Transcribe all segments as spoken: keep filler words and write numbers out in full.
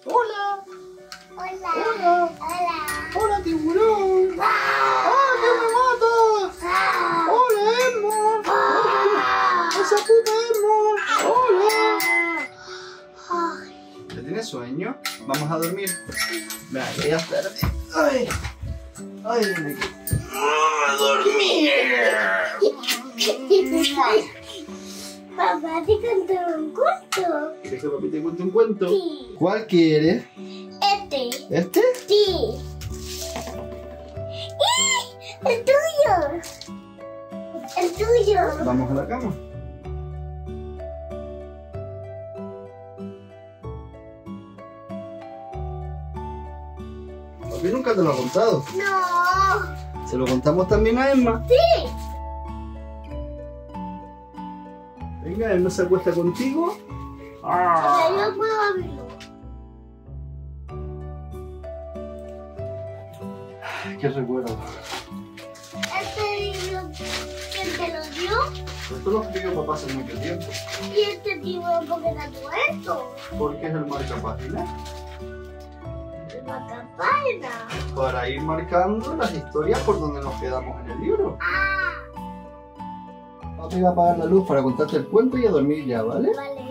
Hola. Hola. Hola. Hola. Hola, tiburón. ¡Ah, que me mata! Hola, Emma. Esa puta Emma. Hola. ¿Ya tienes sueño? Vamos a dormir. Venga, que ya es tarde. Ay. Ay, ven aquí. ¡A dormir! Papá, te conté un cuento. ¿Quieres que papi te cuente un cuento? Sí. ¿Cuál quieres? Este. ¿Este? Sí. ¡Eh! ¡El tuyo! ¡El tuyo! Vamos a la cama. Papi nunca te lo ha contado. No. Se lo contamos también a Emma. Sí. Venga, Emma se acuesta contigo. O sea, yo puedo abrirlo. ¿Qué recuerdo? Este libro, ¿quién te lo dio? Esto lo escribió papá hace mucho tiempo. Y este tiburón, ¿por qué tatuó esto? Porque es el marcapágina. El Macapaina. Para ir marcando las historias por donde nos quedamos en el libro. Ah, Papi va a apagar la luz para contarte el cuento y a dormir ya, ¿vale? vale.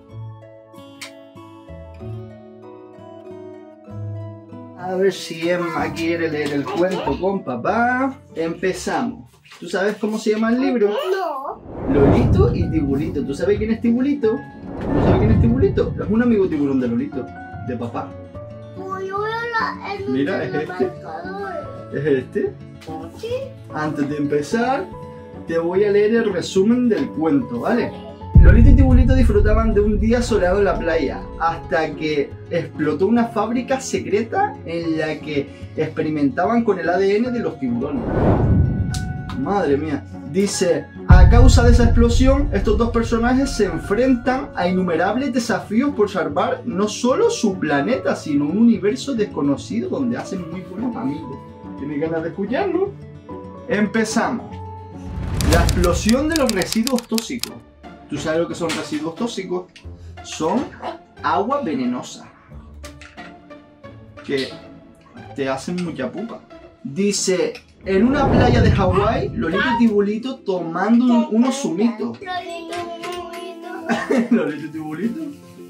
A ver si Emma quiere leer el cuento con papá. Empezamos. ¿Tú sabes cómo se llama el libro? No. Lolito y Tibulito. ¿Tú sabes quién es Tibulito? ¿Tú sabes quién es Tibulito? Es un amigo tiburón de Lolito, de papá. Pues yo veo la, el Mira, es los este. marcadores. ¿Es este? Sí. Antes de empezar, te voy a leer el resumen del cuento, ¿vale? Lolito y Tibulito disfrutaban de un día soleado en la playa, hasta que explotó una fábrica secreta en la que experimentaban con el A D N de los tiburones. Madre mía. Dice, a causa de esa explosión, estos dos personajes se enfrentan a innumerables desafíos por salvar no solo su planeta, sino un universo desconocido donde hacen muy buenos amigos. ¿Tienes ganas de escucharlo? Empezamos. La explosión de los residuos tóxicos. ¿Tú sabes lo que son residuos tóxicos? Son agua venenosa que te hacen mucha pupa. Dice, en una playa de Hawái, Lolito y Tibulito tomando un- unos zumitos. Lolito y Tibulito.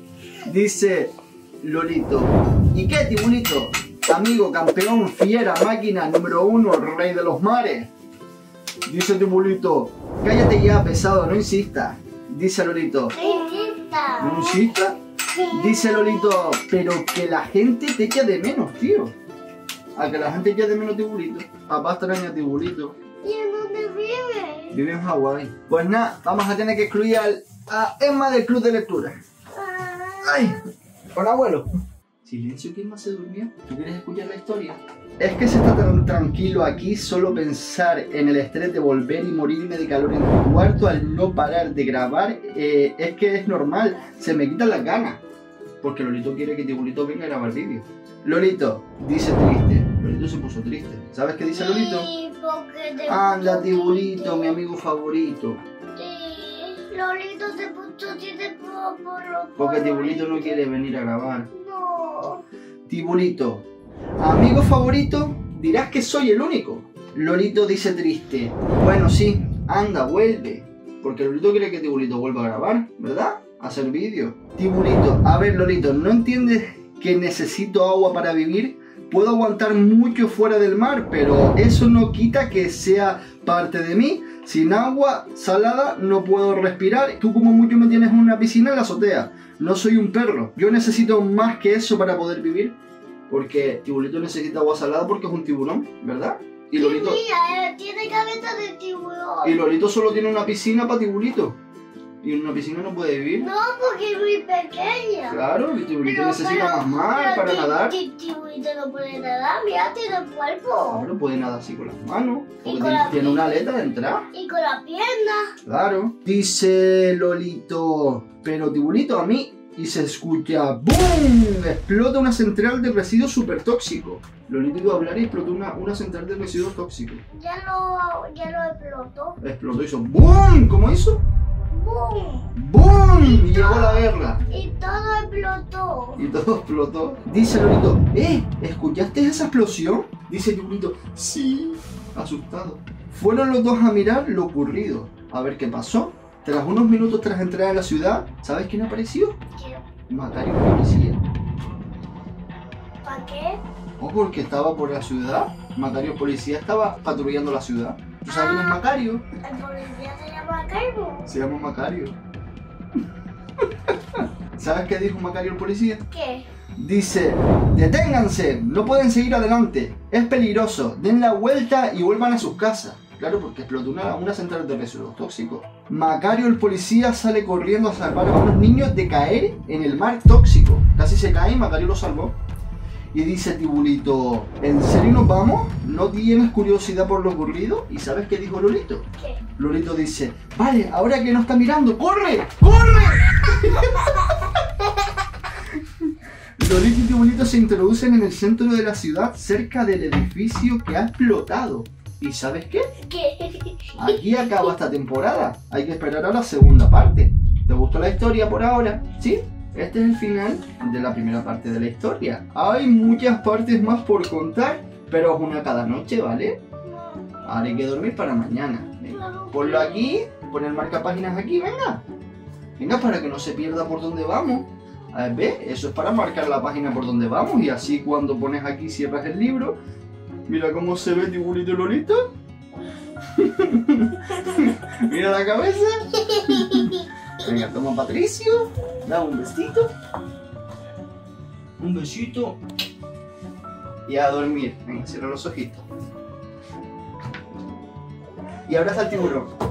Dice Lolito, ¿y qué, Tibulito? Amigo, campeón, fiera, máquina, número uno, rey de los mares. Dice Tibulito, cállate ya, pesado, no insistas. Dice Lolito, ¿no insistas? Dice Lolito, pero que la gente te echa de menos, tío. A que la gente echa de menos Tibulito. Papá extraña a Tibulito. ¿Y en dónde vive? Vive en Hawái. Pues nada, vamos a tener que excluir al, a Emma del club de lectura. ¡Ay! Con abuelo. Silencio, ¿quién más se durmió? ¿Tú quieres escuchar la historia? Es que se está tan tranquilo aquí solo pensar en el estrés de volver y morirme de calor en tu cuarto al no parar de grabar. Eh, es que es normal, se me quitan las ganas. Porque Lolito quiere que Tibulito venga a grabar vídeo. Lolito, dice triste. Lolito se puso triste. ¿Sabes qué dice Lolito? Sí, porque te Anda, puso Tibulito, triste. mi amigo favorito. Sí, Lolito te puso triste por, por los Porque Tibulito no colores. quiere venir a grabar. No. Tibulito, amigo favorito, dirás que soy el único. Lolito dice triste. Bueno, sí, anda, vuelve. Porque Lolito quiere que Tibulito vuelva a grabar, ¿verdad? A hacer vídeo. Tibulito, a ver, Lolito, ¿no entiendes que necesito agua para vivir? Puedo aguantar mucho fuera del mar, pero eso no quita que sea parte de mí. Sin agua salada no puedo respirar. Tú como mucho me tienes en una piscina en la azotea. No soy un perro. Yo necesito más que eso para poder vivir. Porque Tibulito necesita agua salada porque es un tiburón, ¿verdad? Y Lolito, Mira, eh, tiene cabeza de tiburón. y Lolito solo tiene una piscina para Tibulito. Y en una piscina no puede vivir. No, porque es muy pequeña. Claro, y Tibulito Pero- necesita pero- más mar pero para ti- nadar. ti- Tiburito no puede nadar, mira, tiene el cuerpo. Claro, puede nadar así con las manos. Y Porque con tiene, la tiene una pierna. aleta de entrar. Y con la pierna. Claro. Dice Lolito, pero Tibulito a mí. Y se escucha ¡boom! Explota una central de residuos súper tóxicos. Lolito iba a hablar y explotó una, una central de residuos tóxicos. Ya lo, ya lo explotó. Explotó y hizo ¡boom! ¿Cómo hizo? ¡Bum! ¡Boom! Y llegó la guerra. Y todo explotó explotó. Y todo explotó. Dice el lorito, ¡eh! ¿Escuchaste esa explosión? Dice el tiburito, sí. Asustado. Fueron los dos a mirar lo ocurrido, a ver qué pasó. Tras unos minutos tras entrar a la ciudad, ¿sabes quién apareció? ¿Qué? Macario el policía. ¿Para qué? O porque estaba por la ciudad. Macario el policía estaba patrullando la ciudad. ¿Tú sabes quién es Macario? El policía se llama Carbo. Se llama Macario. ¿Sabes qué dijo Macario el policía? ¿Qué? Dice, deténganse, no pueden seguir adelante, es peligroso, den la vuelta y vuelvan a sus casas. Claro, porque explotó una, una central de residuos tóxicos. Macario el policía sale corriendo a salvar a unos niños de caer en el mar tóxico. Casi se caen y Macario los salvó. Y dice Tibulito, ¿en serio nos vamos? ¿No tienes curiosidad por lo ocurrido? ¿Y sabes qué dijo Lolito? ¿Qué? Lolito dice, vale, ahora que nos está mirando, ¡corre! ¡Corre! Lolito y Tibulito se introducen en el centro de la ciudad, cerca del edificio que ha explotado. ¿Y sabes qué? ¿Qué? Aquí acaba esta temporada. Hay que esperar a la segunda parte. ¿Te gustó la historia por ahora? ¿Sí? Este es el final de la primera parte de la historia. Hay muchas partes más por contar, pero es una cada noche, ¿vale? Ahora hay que dormir para mañana. Venga, ponlo aquí, pon el marcapáginas aquí, venga. Venga, para que no se pierda por dónde vamos. A ver, ¿ves? Eso es para marcar la página por donde vamos y así cuando pones aquí cierras el libro. Mira cómo se ve Tibulito y Lolito. Mira la cabeza. Venga, toma Patricio. Dame un besito. Un besito. Y a dormir. Venga, cierra los ojitos. Y abraza al tiburón.